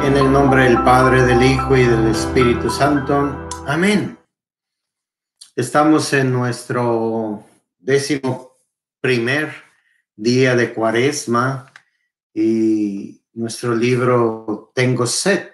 En el nombre del Padre, del Hijo y del Espíritu Santo. Amén. Estamos en nuestro 11º día de Cuaresma y nuestro libro Tengo Sed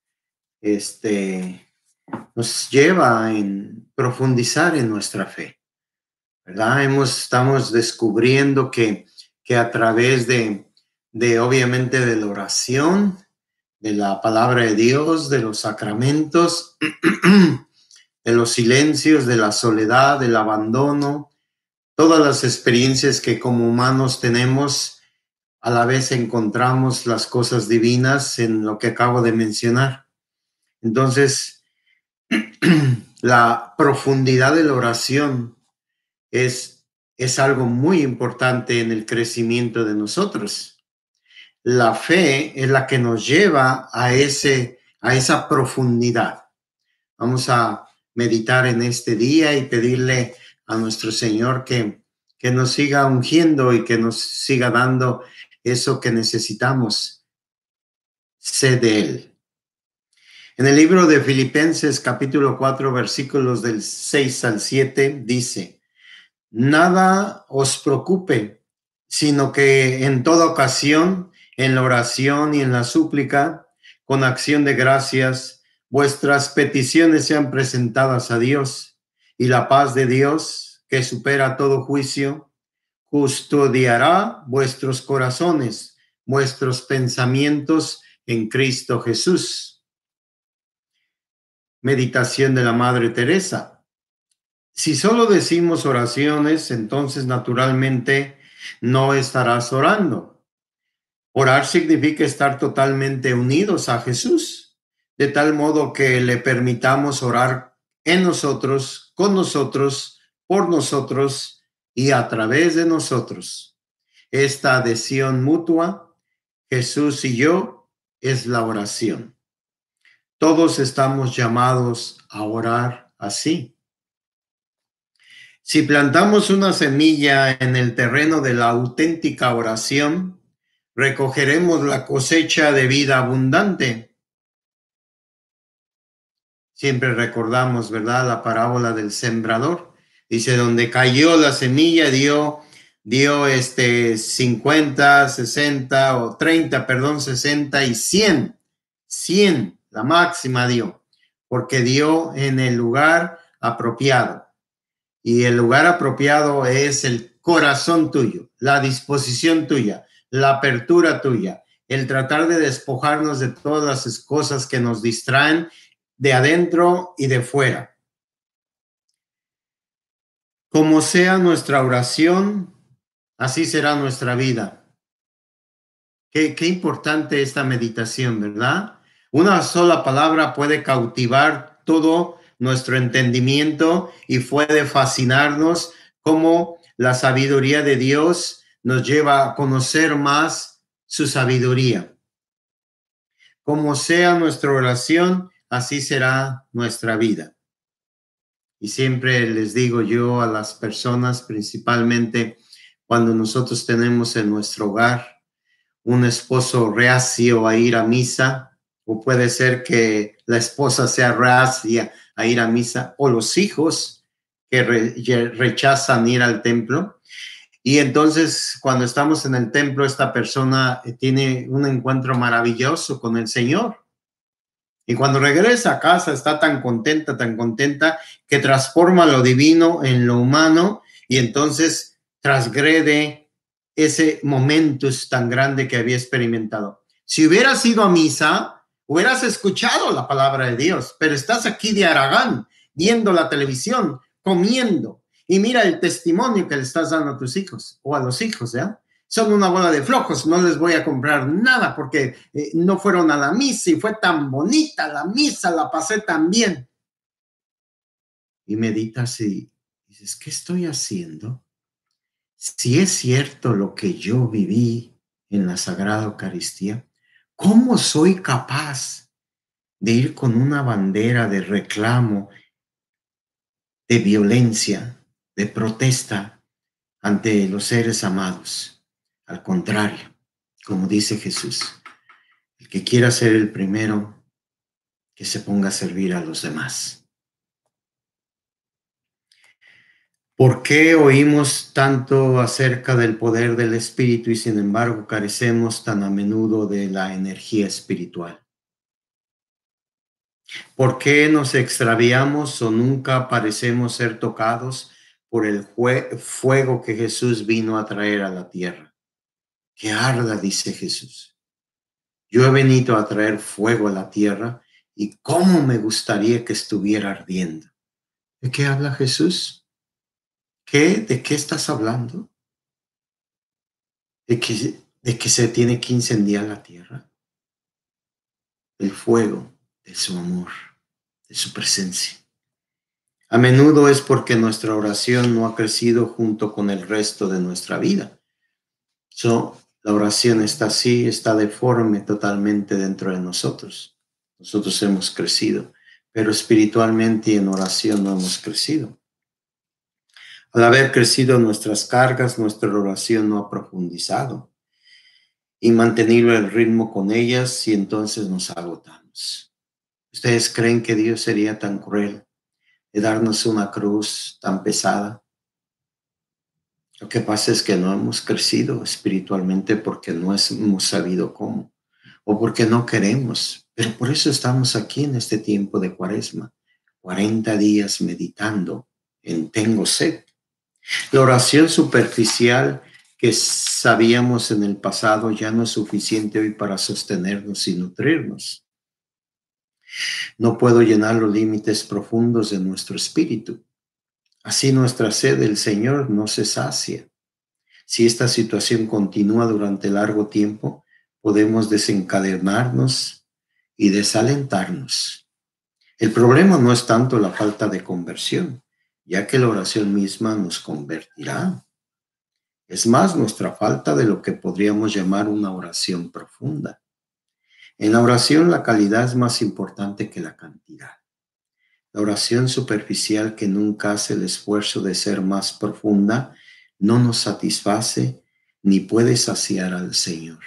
nos lleva a profundizar en nuestra fe, ¿verdad? Estamos descubriendo que a través de obviamente de la oración, de la palabra de Dios, de los sacramentos, de los silencios, de la soledad, del abandono, todas las experiencias que como humanos tenemos, a la vez encontramos las cosas divinas en lo que acabo de mencionar. Entonces, la profundidad de la oración es algo muy importante en el crecimiento de nosotros. La fe es la que nos lleva a esa profundidad. Vamos a meditar en este día y pedirle a nuestro Señor que nos siga ungiendo y que nos siga dando eso que necesitamos, sed de Él. En el libro de Filipenses, capítulo 4, versículos del 6 al 7, dice: nada os preocupe, sino que en toda ocasión, en la oración y en la súplica, con acción de gracias, vuestras peticiones sean presentadas a Dios, y la paz de Dios, que supera todo juicio, custodiará vuestros corazones, vuestros pensamientos en Cristo Jesús. Meditación de la Madre Teresa. Si solo decimos oraciones, entonces naturalmente no estarás orando. Orar significa estar totalmente unidos a Jesús, de tal modo que le permitamos orar en nosotros, con nosotros, por nosotros y a través de nosotros. Esta adhesión mutua, Jesús y yo, es la oración. Todos estamos llamados a orar así. Si plantamos una semilla en el terreno de la auténtica oración, recogeremos la cosecha de vida abundante. Siempre recordamos, ¿verdad?, la parábola del sembrador. Dice, donde cayó la semilla dio 50, 60 o 30, 60 y 100. 100, la máxima dio, porque dio en el lugar apropiado. Y el lugar apropiado es el corazón tuyo, la disposición tuya, la apertura tuya, el tratar de despojarnos de todas las cosas que nos distraen de adentro y de fuera. Como sea nuestra oración, así será nuestra vida. Qué importante esta meditación, ¿verdad? Una sola palabra puede cautivar todo nuestro entendimiento y puede fascinarnos, como la sabiduría de Dios nos lleva a conocer más su sabiduría. Como sea nuestra oración, así será nuestra vida. Y siempre les digo yo a las personas, principalmente cuando nosotros tenemos en nuestro hogar un esposo reacio a ir a misa, o puede ser que la esposa sea reacia a ir a misa, o los hijos que rechazan ir al templo. Y entonces, cuando estamos en el templo, esta persona tiene un encuentro maravilloso con el Señor. Y cuando regresa a casa está tan contenta, que transforma lo divino en lo humano y entonces transgrede ese momentus tan grande que había experimentado. Si hubieras ido a misa, hubieras escuchado la palabra de Dios, pero estás aquí de haragán, viendo la televisión, comiendo, y mira el testimonio que le estás dando a tus hijos o a los hijos, ¿ya? Son una bola de flojos, no les voy a comprar nada porque no fueron a la misa y fue tan bonita la misa, la pasé tan bien. Y meditas y dices, ¿qué estoy haciendo? Si es cierto lo que yo viví en la Sagrada Eucaristía, ¿cómo soy capaz de ir con una bandera de reclamo, de violencia, de protesta ante los seres amados? Al contrario, como dice Jesús, El que quiera ser el primero, que se ponga a servir a los demás. ¿Por qué oímos tanto acerca del poder del Espíritu y sin embargo carecemos tan a menudo de la energía espiritual? ¿Por qué nos extraviamos o nunca parecemos ser tocados por el fuego que Jesús vino a traer a la tierra? Que arda, dice Jesús. Yo he venido a traer fuego a la tierra y cómo me gustaría que estuviera ardiendo. ¿De qué habla Jesús? ¿De qué estás hablando? ¿De que se tiene que incendiar la tierra? El fuego de su amor, de su presencia. A menudo es porque nuestra oración no ha crecido junto con el resto de nuestra vida. La oración está así, está deforme totalmente dentro de nosotros. Nosotros hemos crecido, pero espiritualmente y en oración no hemos crecido. Al haber crecido nuestras cargas, nuestra oración no ha profundizado y mantenido el ritmo con ellas y entonces nos agotamos. ¿Ustedes creen que Dios sería tan cruel de darnos una cruz tan pesada? Lo que pasa es que no hemos crecido espiritualmente porque no hemos sabido cómo o porque no queremos. Pero por eso estamos aquí en este tiempo de Cuaresma, 40 días meditando en tengo sed. La oración superficial que sabíamos en el pasado ya no es suficiente hoy para sostenernos y nutrirnos. No puedo llenar los límites profundos de nuestro espíritu. Así nuestra sed del Señor no se sacia. Si esta situación continúa durante largo tiempo, podemos desencadenarnos y desalentarnos. El problema no es tanto la falta de conversión, ya que la oración misma nos convertirá. Es más nuestra falta de lo que podríamos llamar una oración profunda. En la oración la calidad es más importante que la cantidad. La oración superficial que nunca hace el esfuerzo de ser más profunda no nos satisface ni puede saciar al Señor.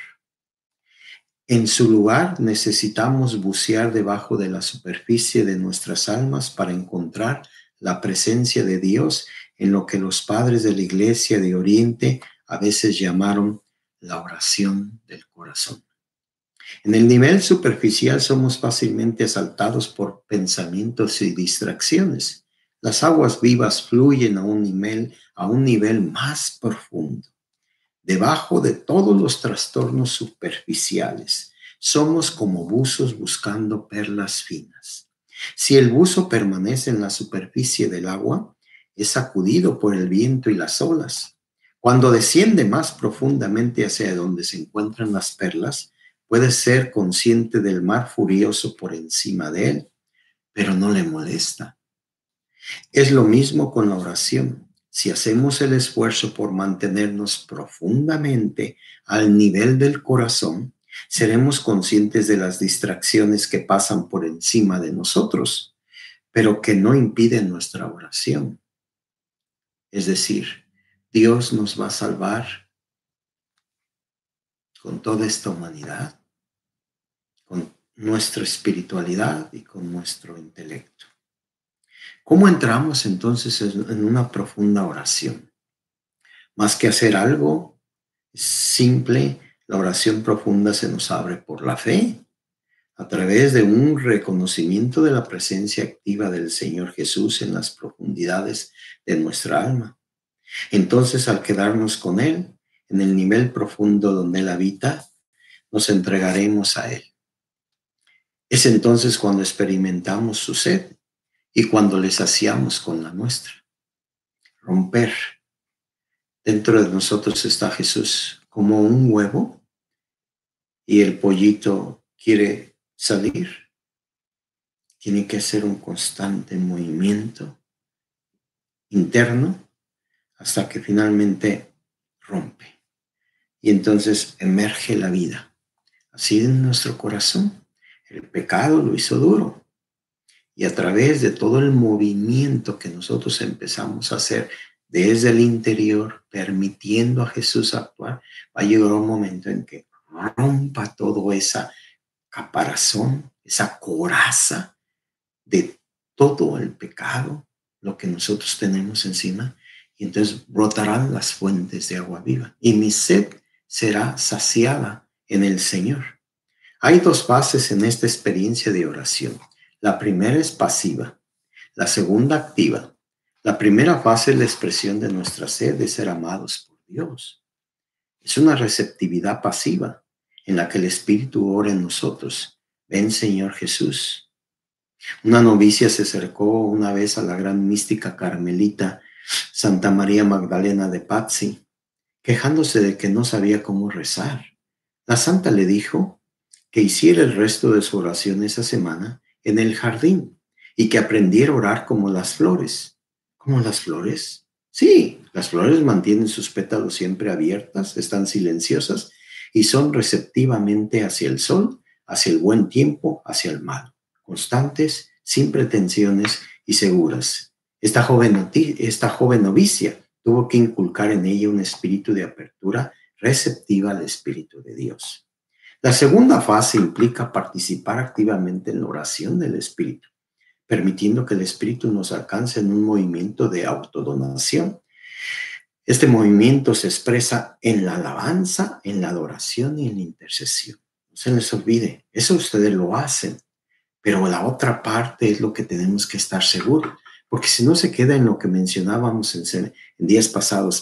En su lugar necesitamos bucear debajo de la superficie de nuestras almas para encontrar la presencia de Dios en lo que los padres de la Iglesia de Oriente a veces llamaron la oración del corazón. En el nivel superficial somos fácilmente asaltados por pensamientos y distracciones. Las aguas vivas fluyen a un nivel más profundo. Debajo de todos los trastornos superficiales, somos como buzos buscando perlas finas. Si el buzo permanece en la superficie del agua, es sacudido por el viento y las olas. Cuando desciende más profundamente hacia donde se encuentran las perlas, puede ser consciente del mar furioso por encima de él, pero no le molesta. Es lo mismo con la oración. Si hacemos el esfuerzo por mantenernos profundamente al nivel del corazón, seremos conscientes de las distracciones que pasan por encima de nosotros, pero que no impiden nuestra oración. Es decir, Dios nos va a salvar con toda esta humanidad, con nuestra espiritualidad y con nuestro intelecto. ¿Cómo entramos entonces en una profunda oración? Más que hacer algo simple, la oración profunda se nos abre por la fe, a través de un reconocimiento de la presencia activa del Señor Jesús en las profundidades de nuestra alma. Entonces, al quedarnos con Él, en el nivel profundo donde Él habita, nos entregaremos a Él. Es entonces cuando experimentamos su sed y cuando le saciamos con la nuestra. Romper. Dentro de nosotros está Jesús como un huevo y el pollito quiere salir. Tiene que hacer un constante movimiento interno hasta que finalmente rompe. Y entonces emerge la vida. Así en nuestro corazón. El pecado lo hizo duro. Y a través de todo el movimiento que nosotros empezamos a hacer desde el interior, permitiendo a Jesús actuar, va a llegar un momento en que rompa toda esa caparazón, esa coraza de todo el pecado, lo que nosotros tenemos encima, y entonces brotarán las fuentes de agua viva, y mi sed será saciada en el Señor. Hay dos fases en esta experiencia de oración. La primera es pasiva, la segunda activa. La primera fase es la expresión de nuestra sed de ser amados por Dios. Es una receptividad pasiva en la que el Espíritu ora en nosotros. Ven, Señor Jesús. Una novicia se acercó una vez a la gran mística carmelita Santa María Magdalena de Pazzi, quejándose de que no sabía cómo rezar. La santa le dijo que hiciera el resto de su oración esa semana en el jardín y que aprendiera a orar como las flores. ¿Como las flores? Sí, las flores mantienen sus pétalos siempre abiertas, están silenciosas y son receptivamente hacia el sol, hacia el buen tiempo, hacia el mal, constantes, sin pretensiones y seguras. Esta joven novicia tuvo que inculcar en ella un espíritu de apertura receptiva al Espíritu de Dios. La segunda fase implica participar activamente en la oración del Espíritu, permitiendo que el Espíritu nos alcance en un movimiento de autodonación. Este movimiento se expresa en la alabanza, en la adoración y en la intercesión. No se les olvide, eso ustedes lo hacen, pero la otra parte es lo que tenemos que estar seguros, porque si no se queda en lo que mencionábamos en días pasados,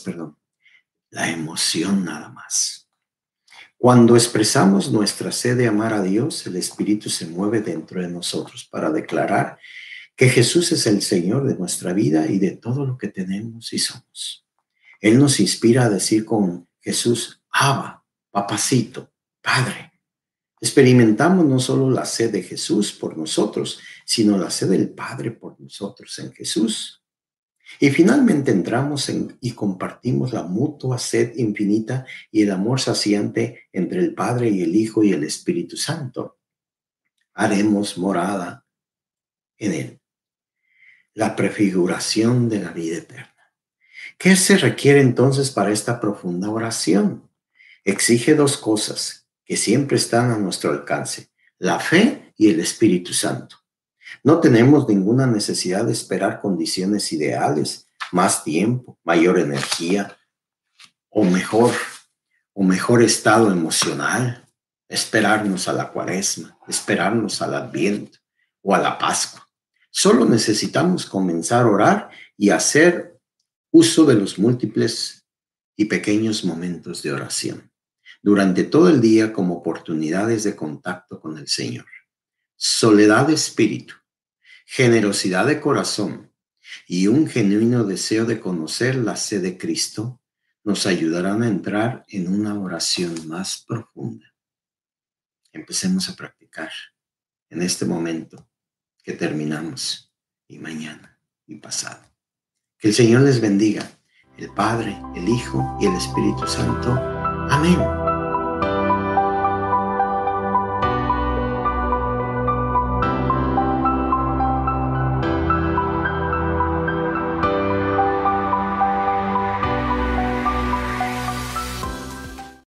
la emoción nada más. Cuando expresamos nuestra sed de amar a Dios, el Espíritu se mueve dentro de nosotros para declarar que Jesús es el Señor de nuestra vida y de todo lo que tenemos y somos. Él nos inspira a decir con Jesús, Abba, Papacito, Padre. Experimentamos no solo la sed de Jesús por nosotros, sino la sed del Padre por nosotros en Jesús. Y finalmente entramos y compartimos la mutua sed infinita y el amor saciante entre el Padre y el Hijo y el Espíritu Santo. Haremos morada en Él. La prefiguración de la vida eterna. ¿Qué se requiere entonces para esta profunda oración? Exige dos cosas que siempre están a nuestro alcance: la fe y el Espíritu Santo. No tenemos ninguna necesidad de esperar condiciones ideales, más tiempo, mayor energía o mejor estado emocional, esperarnos a la Cuaresma, esperarnos al Adviento o a la Pascua. Solo necesitamos comenzar a orar y hacer uso de los múltiples y pequeños momentos de oración durante todo el día como oportunidades de contacto con el Señor. Soledad de espíritu, generosidad de corazón y un genuino deseo de conocer la sed de Cristo nos ayudarán a entrar en una oración más profunda. Empecemos a practicar en este momento que terminamos, y mañana y pasado. Que el Señor les bendiga, el Padre, el Hijo y el Espíritu Santo. Amén.